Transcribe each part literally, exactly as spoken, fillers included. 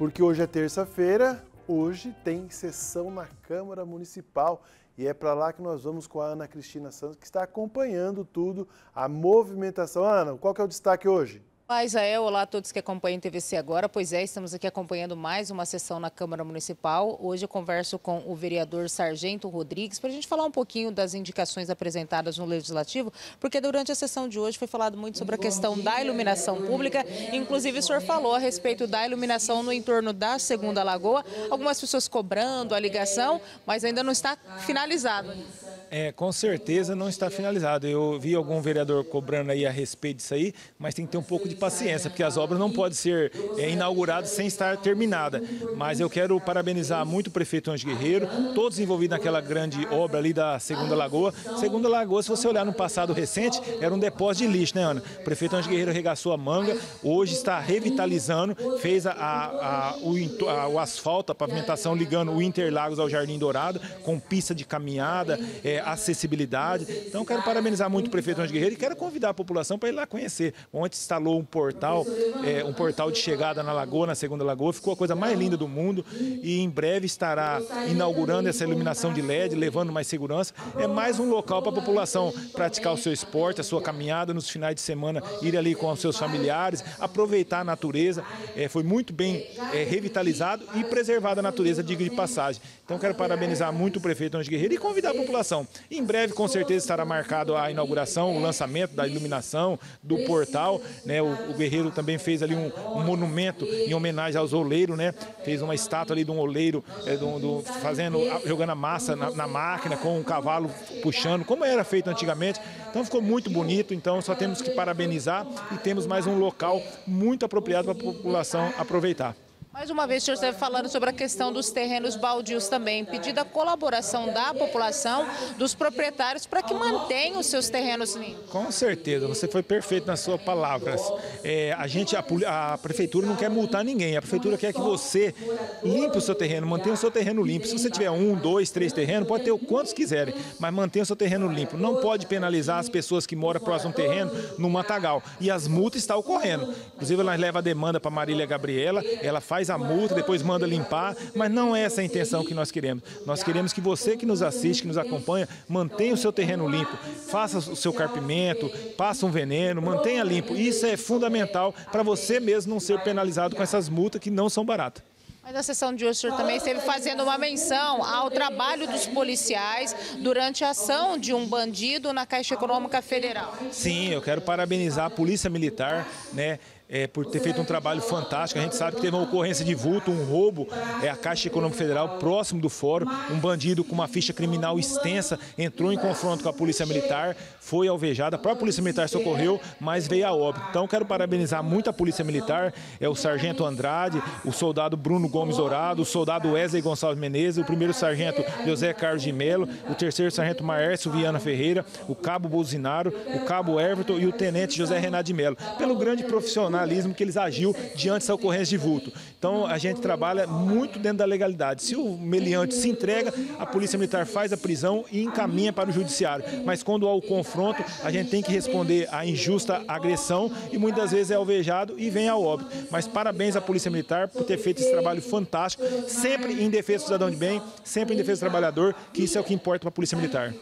porque hoje é terça-feira, hoje tem sessão na Câmara Municipal e é para lá que nós vamos com a Ana Cristina Santos, que está acompanhando tudo, a movimentação. Ana, qual que é o destaque hoje? Olá, Isael. Olá a todos que acompanham o T V C Agora. Pois é, estamos aqui acompanhando mais uma sessão na Câmara Municipal. Hoje eu converso com o vereador Sargento Rodrigues para a gente falar um pouquinho das indicações apresentadas no Legislativo, porque durante a sessão de hoje foi falado muito sobre a questão da iluminação pública. Inclusive, o senhor falou a respeito da iluminação no entorno da Segunda Lagoa. Algumas pessoas cobrando a ligação, mas ainda não está finalizado. É, com certeza não está finalizado. Eu vi algum vereador cobrando aí a respeito disso aí, mas tem que ter um pouco de paciência, porque as obras não podem ser é, inauguradas sem estar terminada. Mas eu quero parabenizar muito o prefeito Anjo Guerreiro, todos envolvidos naquela grande obra ali da Segunda Lagoa. Segunda Lagoa, se você olhar no passado recente, era um depósito de lixo, né, Ana? O prefeito Anjo Guerreiro arregaçou a manga, hoje está revitalizando, fez a, a, a, o, a, o asfalto, a pavimentação ligando o Interlagos ao Jardim Dourado, com pista de caminhada, é, acessibilidade. Então, quero parabenizar muito o prefeito Anjo Guerreiro e quero convidar a população para ir lá conhecer. Ontem instalou um portal, é, um portal de chegada na Lagoa, na Segunda Lagoa, ficou a coisa mais linda do mundo e em breve estará inaugurando essa iluminação de L E D, levando mais segurança. É mais um local para a população praticar o seu esporte, a sua caminhada nos finais de semana, ir ali com os seus familiares, aproveitar a natureza. É, foi muito bem é, revitalizado e preservado a natureza, diga de passagem. Então, quero parabenizar muito o prefeito Anjo Guerreiro e convidar a população. Em breve, com certeza, estará marcado a inauguração, o lançamento da iluminação, do portal, né? O, o Guerreiro também fez ali um, um monumento em homenagem aos oleiros, né? Fez uma estátua ali de um oleiro, é, do, do, fazendo, jogando a massa na, na máquina, com um cavalo puxando, como era feito antigamente. Então, ficou muito bonito. Então, só temos que parabenizar e temos mais um local muito apropriado para a população aproveitar. Mais uma vez, o senhor esteve falando sobre a questão dos terrenos baldios também, pedindo a colaboração da população, dos proprietários, para que mantenham os seus terrenos limpos. Com certeza, você foi perfeito nas suas palavras. É, a gente, a, a prefeitura não quer multar ninguém, a prefeitura quer que você limpe o seu terreno, mantenha o seu terreno limpo. Se você tiver um, dois, três terrenos, pode ter o quantos quiserem, mas mantenha o seu terreno limpo. Não pode penalizar as pessoas que moram próximo ao terreno no matagal. E as multas estão ocorrendo. Inclusive, ela leva a demanda para Marília Gabriela, ela faz a multa, depois manda limpar, mas não é essa a intenção que nós queremos. Nós queremos que você que nos assiste, que nos acompanha, mantenha o seu terreno limpo, faça o seu carpimento, passa um veneno, mantenha limpo. Isso é fundamental para você mesmo não ser penalizado com essas multas que não são baratas. Mas na sessão de hoje, o senhor também esteve fazendo uma menção ao trabalho dos policiais durante a ação de um bandido na Caixa Econômica Federal. Sim, eu quero parabenizar a Polícia Militar, né? É, por ter feito um trabalho fantástico. A gente sabe que teve uma ocorrência de vulto, um roubo, é, a Caixa Econômica Federal, próximo do fórum, um bandido com uma ficha criminal extensa, entrou em confronto com a Polícia Militar, foi alvejado, a própria Polícia Militar socorreu, mas veio a óbito. Então, quero parabenizar muito a Polícia Militar, é o Sargento Andrade, o soldado Bruno Gomes Dourado, o soldado Wesley Gonçalves Menezes, o primeiro sargento José Carlos de Melo, o terceiro sargento Maércio Viana Ferreira, o cabo Bolzinaro, o cabo Everton e o tenente José Renato de Melo, pelo grande profissional que eles agiu diante dessa ocorrência de vulto. Então, a gente trabalha muito dentro da legalidade. Se o meliante se entrega, a Polícia Militar faz a prisão e encaminha para o Judiciário. Mas quando há o confronto, a gente tem que responder à injusta agressão e muitas vezes é alvejado e vem ao óbito. Mas parabéns à Polícia Militar por ter feito esse trabalho fantástico, sempre em defesa do cidadão de bem, sempre em defesa do trabalhador, que isso é o que importa para a Polícia Militar.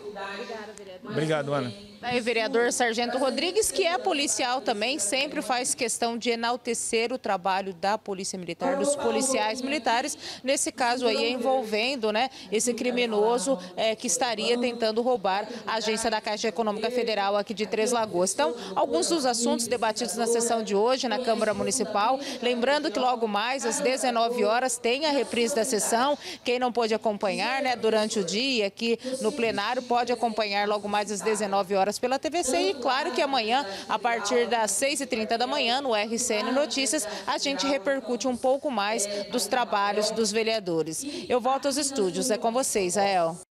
Obrigado, Ana. Aí, vereador Sargento Rodrigues, que é policial também, sempre faz questão de enaltecer o trabalho da Polícia Militar, dos policiais militares, nesse caso aí envolvendo, né, esse criminoso é, que estaria tentando roubar a agência da Caixa Econômica Federal aqui de Três Lagoas. Então, alguns dos assuntos debatidos na sessão de hoje na Câmara Municipal, lembrando que logo mais, às dezenove horas, tem a reprise da sessão. Quem não pôde acompanhar, né, durante o dia aqui no plenário, pode acompanhar logo mais às dezenove horas pela T V C e claro que amanhã, a partir das seis e trinta da manhã, no R C N Notícias, a gente repercute um pouco mais dos trabalhos dos vereadores. Eu volto aos estúdios, é com vocês, Ael.